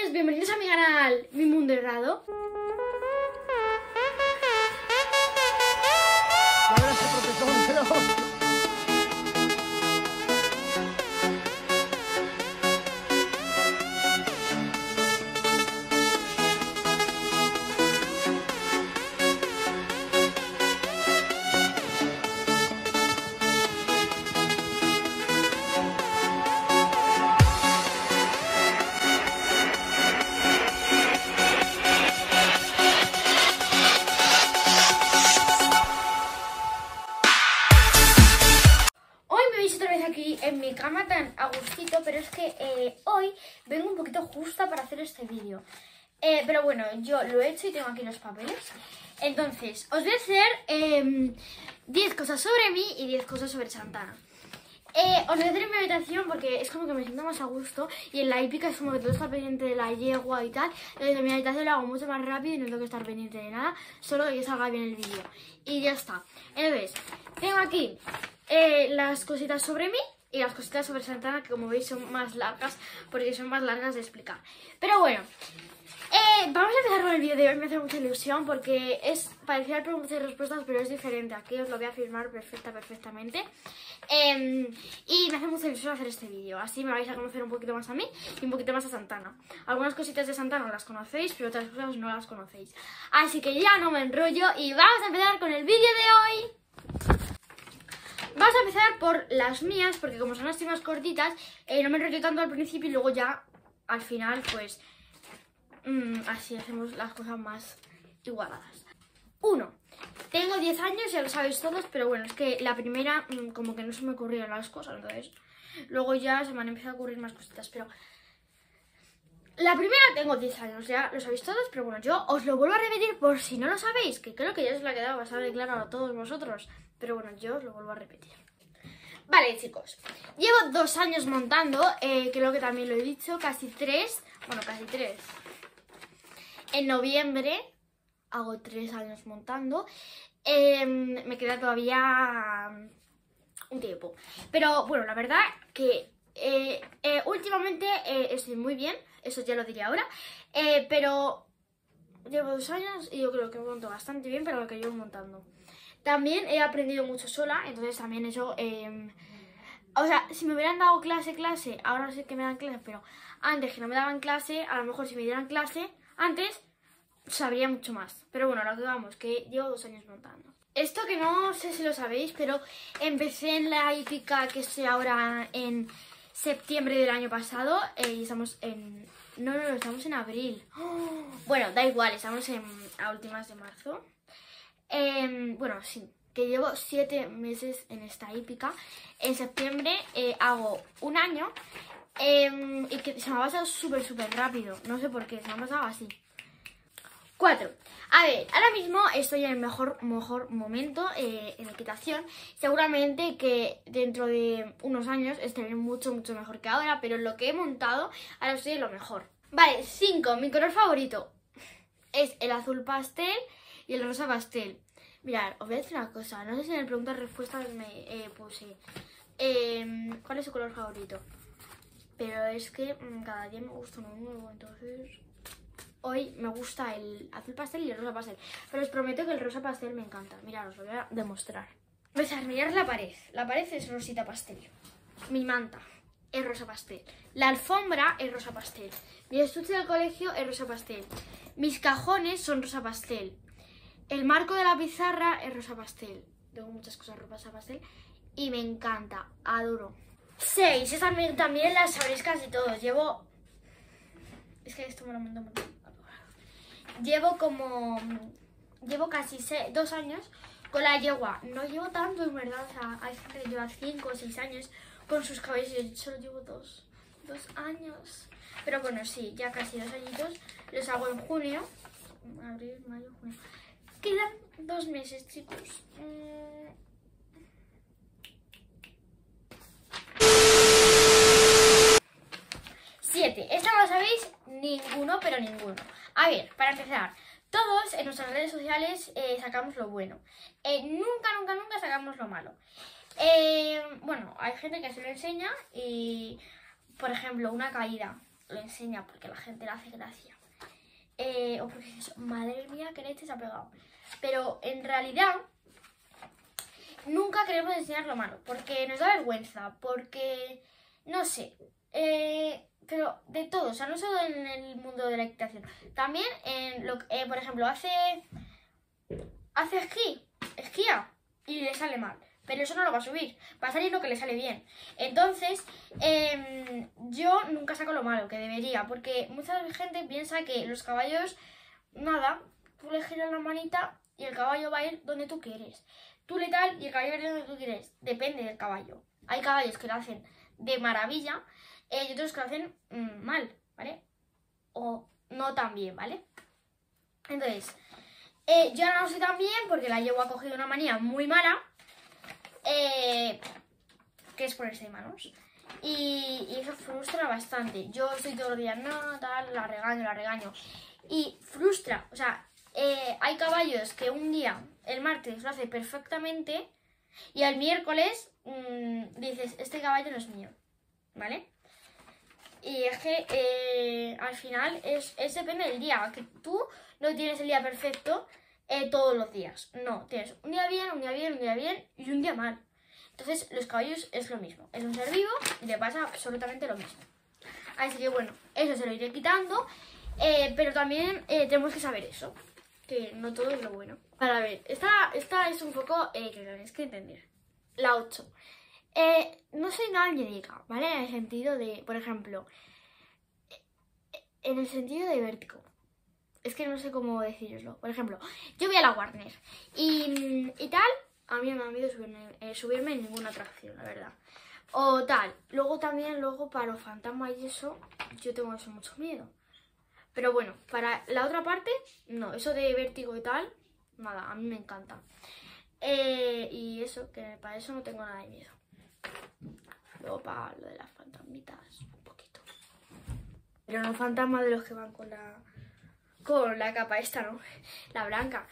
chicos, bienvenidos a mi canal, Mi Mundo Errado. Aquí en mi cama tan a gustito, pero es que hoy vengo un poquito justa para hacer este vídeo, pero bueno, yo lo he hecho y tengo aquí los papeles. Entonces, os voy a hacer 10 cosas sobre mí y 10 cosas sobre Santana. Os voy a hacer en mi habitación porque es como que me siento más a gusto, y en la hípica es como que todo está pendiente de la yegua y tal. Entonces en mi habitación lo hago mucho más rápido y no tengo que estar pendiente de nada, solo de que salga bien el vídeo y ya está. Entonces, tengo aquí las cositas sobre mí y las cositas sobre Santana, que como veis son más largas porque son más largas de explicar. Pero bueno, vamos a empezar con el vídeo de hoy. Me hace mucha ilusión porque es parecido al preguntas y respuestas, pero es diferente. Aquí os lo voy a firmar perfectamente. Y me hace mucha ilusión hacer este vídeo. Así me vais a conocer un poquito más a mí y un poquito más a Santana. Algunas cositas de Santana las conocéis, pero otras cosas no las conocéis. Así que ya no me enrollo y vamos a empezar con el vídeo de hoy. Vamos a empezar por las mías, porque como son así más cortitas, no me enrollo tanto al principio y luego ya al final pues así hacemos las cosas más igualadas. 1. Tengo 10 años, ya lo sabéis todos, pero bueno, es que la primera como que no se me ocurrieron las cosas, entonces luego ya se me han empezado a ocurrir más cositas, pero la primera tengo 10 años, ya lo sabéis todos, pero bueno, yo os lo vuelvo a repetir por si no lo sabéis, que creo que ya os lo ha quedado bastante claro a todos vosotros, pero bueno, yo os lo vuelvo a repetir. Vale, chicos, llevo 2 años montando, creo que también lo he dicho, casi 3, bueno, casi 3. En noviembre hago 3 años montando, me queda todavía un tiempo, pero bueno, la verdad que últimamente estoy muy bien, eso ya lo diré ahora, pero llevo 2 años y yo creo que monto bastante bien para lo que llevo montando. También he aprendido mucho sola, entonces también eso, o sea, si me hubieran dado clase, ahora sé que me dan clase, pero antes que no me daban clase, a lo mejor si me dieran clase antes, sabría mucho más. Pero bueno, lo que vamos, que llevo 2 años montando. Esto que no sé si lo sabéis, pero empecé en la hípica que estoy ahora en septiembre del año pasado, y estamos en... No, estamos en abril. Bueno, da igual, estamos a últimas de marzo. Bueno, sí, que llevo 7 meses en esta hípica. En septiembre hago un año, y que se me ha pasado súper rápido. No sé por qué, se me ha pasado así. 4. A ver, ahora mismo estoy en el mejor momento en equitación. Seguramente que dentro de unos años estaré mucho mejor que ahora, pero en lo que he montado ahora estoy en lo mejor. Vale, 5. Mi color favorito es el azul pastel y el rosa pastel. Mirad, os voy a decir una cosa, no sé si en el preguntas y respuestas me puse ¿cuál es su color favorito? Pero es que cada día me gusta uno nuevo, entonces hoy me gusta el azul pastel y el rosa pastel. Pero os prometo que el rosa pastel me encanta. Mirad, os lo voy a demostrar. Empezar, mirad la pared es rosita pastel. Mi manta es rosa pastel. La alfombra es rosa pastel. Mi estuche del colegio es rosa pastel. Mis cajones son rosa pastel. El marco de la pizarra es rosa pastel. Tengo muchas cosas rosa pastel y me encanta, adoro. 6. Es también las sabrescas y todo. Llevo... Es que esto me lo mando mucho. Llevo casi 2 años con la yegua. No llevo tanto, en verdad. O sea, hay gente que lleva 5 o 6 años con sus cabellos. Yo solo llevo 2 años. Pero bueno, sí, ya casi 2 añitos. Los hago en junio. Abril, mayo, junio. Quedan 2 meses, chicos. 7. Esta no lo sabéis ninguno, pero ninguno. A ver, para empezar, todos en nuestras redes sociales sacamos lo bueno. Nunca sacamos lo malo. Bueno, hay gente que se lo enseña y, por ejemplo, una caída. lo enseña porque la gente le hace gracia. O porque dices, madre mía, qué leche se ha pegado. Pero en realidad nunca queremos enseñar lo malo, porque nos da vergüenza, porque no sé, pero de todo, o sea, no solo en el mundo de la equitación, también en lo por ejemplo, hace esquía y le sale mal, pero eso no lo va a subir, va a salir lo que le sale bien. Entonces, yo nunca saco lo malo, que debería, porque mucha gente piensa que los caballos, nada, tú le giras la manita y el caballo va a ir donde tú quieres. Tú le tal y el caballo va a ir donde tú quieres. Depende del caballo. Hay caballos que lo hacen de maravilla y otros que lo hacen mal, ¿vale? O no tan bien, ¿vale? Entonces, yo no lo sé tan bien porque la yegua ha cogido una manía muy mala, que es ponerse de manos. Y eso frustra bastante. Yo estoy todos los días, no, tal, la regaño. Y frustra, o sea, hay caballos que un día, el martes, lo hace perfectamente y al miércoles dices, este caballo no es mío, ¿vale? Y es que al final es depende del día, que tú no tienes el día perfecto todos los días. No, tienes un día bien, un día bien, un día bien y un día mal. Entonces los caballos es lo mismo, es un ser vivo y le pasa absolutamente lo mismo. Así que bueno, eso se lo iré quitando, pero también tenemos que saber eso, que no todo es lo bueno. Para ver, esta es un poco que tenéis que entender. La 8. No soy nada médica, ¿vale? En el sentido de, por ejemplo, en el sentido de vértigo. Es que no sé cómo deciroslo. Por ejemplo, yo voy a la Warner y tal, a mí no me ha miedo subirme en ninguna atracción, la verdad. O tal, luego para los fantasmas y eso, yo tengo eso mucho miedo. Pero bueno, para la otra parte, no, eso de vértigo y tal, nada, a mí me encanta. Y eso, que para eso no tengo nada de miedo. Luego para lo de las fantasmitas, un poquito. Pero no fantasmas de los que van con la capa esta, ¿no? La blanca,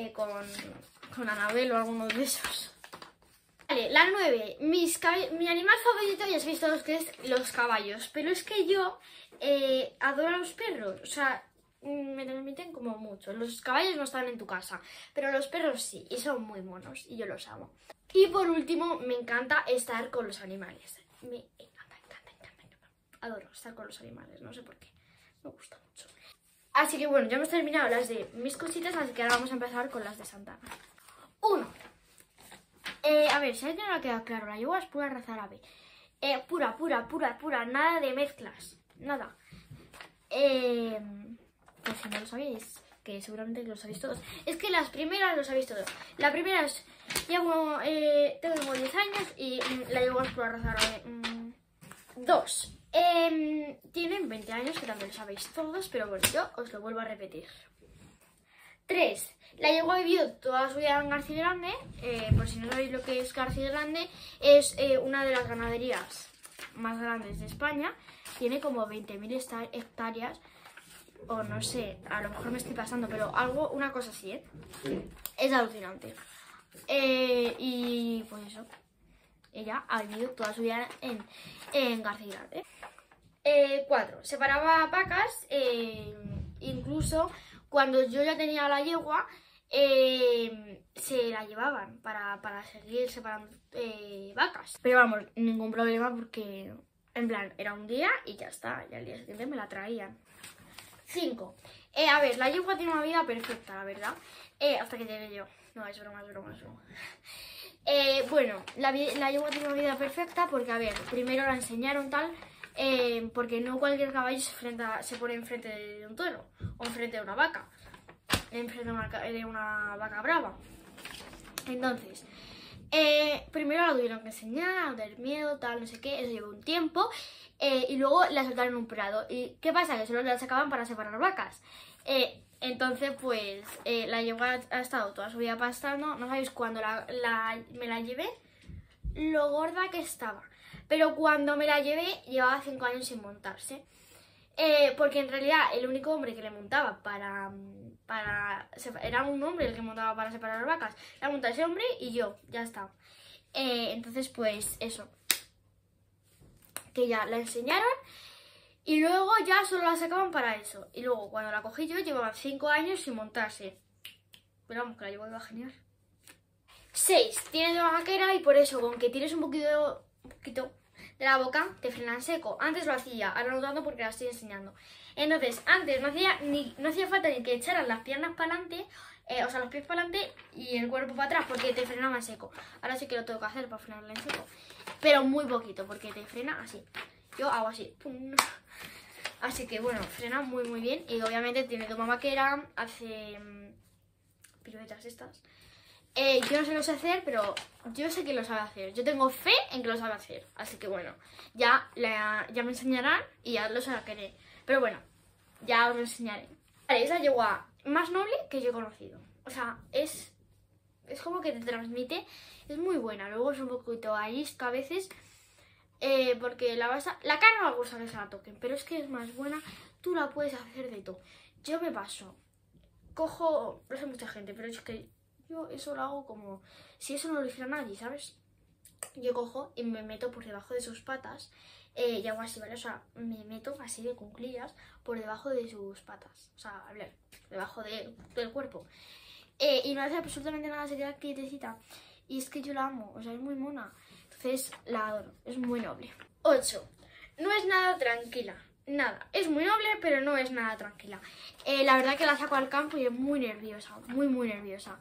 con Anabel o alguno de esos. Vale, la 9. Mi animal favorito, ya habéis visto que es los caballos. Pero es que yo adoro a los perros. O sea, me transmiten como mucho. Los caballos no están en tu casa, pero los perros sí, y son muy monos, y yo los amo. Y por último, me encanta estar con los animales. Me encanta. Adoro estar con los animales, no sé por qué. Me gusta mucho. Así que bueno, ya hemos terminado las de mis cositas, así que ahora vamos a empezar con las de Santana. 1. A ver, si a alguien no le ha quedado claro, la yegua es pura raza árabe. Pura, nada de mezclas, nada. Pues si no lo sabéis, que seguramente lo sabéis todos. Es que las primeras lo sabéis todos. La primera es, tengo 10 años y la yegua es pura raza árabe. 2. Tienen 20 años, que también lo sabéis todos, pero bueno, yo os lo vuelvo a repetir. 3. La yegua ha vivido toda su vida en García Grande. Por si no sabéis lo que es García Grande, es una de las ganaderías más grandes de España. Tiene como 20.000 hectáreas, o no sé, a lo mejor me estoy pasando, pero una cosa así, ¿eh? Es alucinante. Y pues eso, ella ha vivido toda su vida en García Grande. 4. Separaba vacas, incluso cuando yo ya tenía la yegua, se la llevaban para seguir separando vacas. Pero vamos, ningún problema porque, en plan, era un día y ya está, y al día siguiente me la traían. 5. A ver, la yegua tiene una vida perfecta, la verdad, hasta que llegué yo. No, es broma. Bueno, la yegua tiene una vida perfecta porque, a ver, primero la enseñaron tal, porque no cualquier caballo se pone enfrente de un toro o enfrente de una vaca, enfrente de una vaca brava. Entonces, primero la tuvieron que enseñar, a tener miedo, tal, no sé qué, eso llevó un tiempo, y luego la soltaron en un prado. ¿Y qué pasa? Que solo la sacaban para separar vacas. Entonces, pues, la yegua ha estado toda su vida pastando. No sabéis cuándo me la llevé, lo gorda que estaba. Pero cuando me la llevé, llevaba 5 años sin montarse. Porque en realidad el único hombre que le montaba era un hombre el que montaba para separar las vacas. La monta ese hombre y yo, ya está. Entonces, pues, eso. Que ya la enseñaron Y luego ya solo la sacaban para eso. Y luego cuando la cogí yo llevaba 5 años sin montarse. Pero vamos, que la llevo iba genial. 6. Tienes de vaquera y por eso con que tires un poquito de la boca te frena en seco. Antes lo hacía, ahora no tanto porque la estoy enseñando. Entonces, antes no hacía falta ni que echaras las piernas para adelante, o sea, los pies para adelante y el cuerpo para atrás porque te frenaba en seco. Ahora sí que lo tengo que hacer para frenarla en seco. Pero muy poquito porque te frena así. Yo hago así. Pum. Así que bueno, frena muy bien. Y obviamente tiene toma vaquera, hace piruetas estas. Yo no sé lo sé hacer, pero yo sé que lo sabe hacer. Yo tengo fe en que lo sabe hacer. Así que bueno, ya me enseñarán y ya lo sabré. Pero bueno, ya os lo enseñaré. Vale, es la yegua más noble que yo he conocido. O sea, es como que te transmite. Es muy buena. Luego es un poquito arisca a veces. Porque la cara no me gusta que se la toquen. Pero es que es más buena. Tú la puedes hacer de todo. Yo me paso. Cojo, no sé mucha gente, pero es que yo eso lo hago como si eso no lo hiciera nadie, ¿sabes? Yo cojo y me meto por debajo de sus patas y hago así, ¿vale? O sea, me meto así de cuclillas por debajo de sus patas. O sea, a ver, debajo del cuerpo. Y no hace absolutamente nada, se queda quietecita. Y es que yo la amo, o sea, es muy mona. Entonces la adoro, es muy noble. 8. No es nada tranquila. Nada, es muy noble, pero no es nada tranquila. La verdad que la saco al campo y es muy nerviosa, muy nerviosa.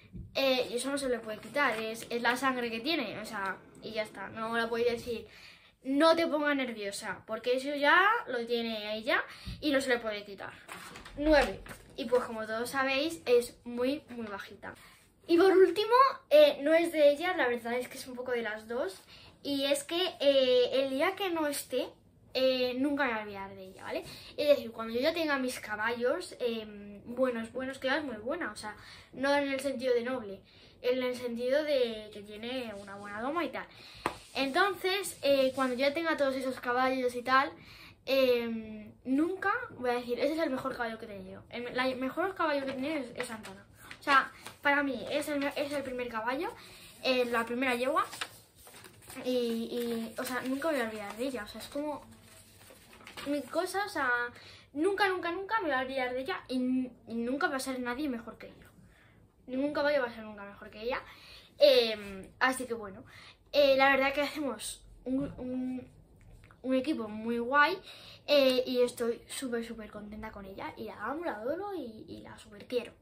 Y eso no se le puede quitar, es la sangre que tiene, o sea, y ya está. No la podéis decir, no te pongas nerviosa, porque eso ya lo tiene ella y no se le puede quitar. 9. Y pues como todos sabéis, es muy bajita. Y por último, no es de ella, la verdad es que es un poco de las dos. Y es que el día que no esté, nunca me voy a olvidar de ella, ¿vale? Es decir, cuando yo ya tenga mis caballos buenos, que ella es muy buena, o sea, no en el sentido de noble, en el sentido de que tiene una buena doma y tal. Entonces, cuando ya tenga todos esos caballos y tal, nunca voy a decir, ese es el mejor caballo que he tenido. El mejor caballo que he tenido es Santana. O sea, para mí es el primer caballo, la primera yegua. O sea, nunca me voy a olvidar de ella. O sea, es como mi cosa, o sea, nunca me voy a olvidar de ella y nunca va a ser nadie mejor que ella. Ningún caballo va a ser nunca mejor que ella. Así que bueno, la verdad que hacemos un equipo muy guay y estoy súper contenta con ella y la amo, la adoro y la súper quiero.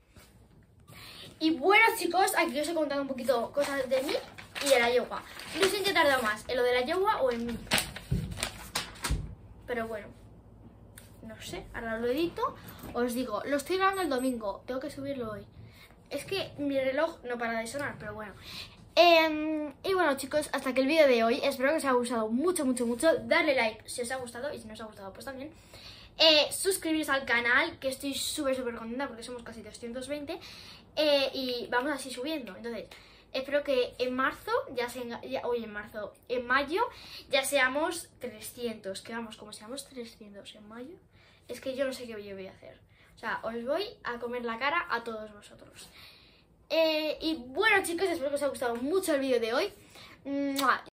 Y bueno chicos, aquí os he contado un poquito cosas de mí y de la yegua. No sé en qué tarda más, en lo de la yegua o en mí. Pero bueno, no sé, ahora lo edito. Os digo, lo estoy grabando el domingo, tengo que subirlo hoy. Es que mi reloj no para de sonar, pero bueno. Y bueno chicos, hasta aquí el vídeo de hoy. Espero que os haya gustado mucho. Darle like si os ha gustado y si no os ha gustado pues también. Suscribiros al canal, que estoy súper contenta porque somos casi 220. Y vamos así subiendo. Entonces, espero que en marzo, en mayo ya seamos 300. Que vamos, como seamos 300 en mayo, es que yo no sé qué yo voy a hacer. O sea, os voy a comer la cara a todos vosotros. Y bueno chicos, espero que os haya gustado mucho el vídeo de hoy. ¡Mua!